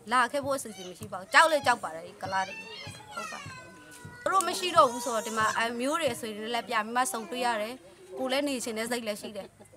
လာခဲ့ဖို့အစီအစဉ်မရှိပါဘူးကြောက်လဲကြောက်ပါတယ်ကလားတွေဟုတ်ပါတို့မရှိတော့ဘူးဆိုတော့ဒီမှာအမျိုးတွေဆိုရင်လည်းပြပြီးမှစုံတွေ့ရတယ်ကိုလည်းနေချင်တဲ့စိတ်လည်းရှိတယ်